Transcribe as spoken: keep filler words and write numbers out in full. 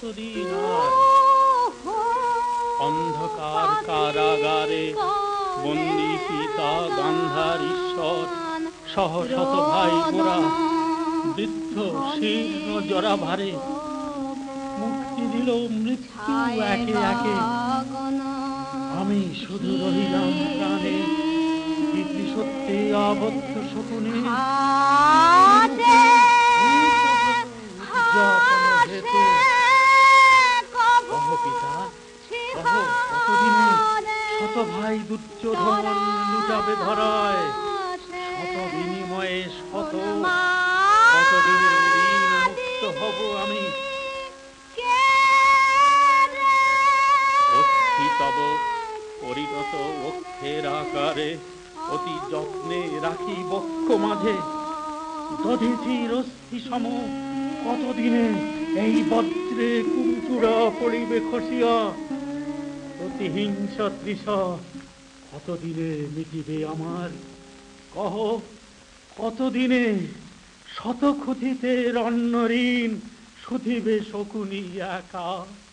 কতদিন আর অন্ধকার কারাগারে বন্দী পিতা গান্ধার ঈশ্বর সহ শত ভাই মোরা বৃদ্ধ শীর্ণ জরাভারে মুক্তি দিল মৃত্যু একে একে। আমি শুধু রহিলাম প্রাণে ইতি সত্যি আবদ্ধ শকুনে। কতদিনে শত ভাই দুর্যোধন লুটাবে ধরায়, শত বিনিময়ে শত কতদিনে ঋণ মুক্ত হব আমি। অস্থিতব পরিণত বক্ষের আকারে অতি যত্নে রাখি বক্ষ মাঝে দধিচির অস্থি সম কতদিনে এই বজ্রে কুঞ্চুরা পড়িবে খসিয়া। প্রতিহিংসা তৃষা কতদিনে মিটিবে আমার কহ, কতদিনে শত ক্ষুধিতে অন্ন ঋণ শুধিবে শকুনি একা।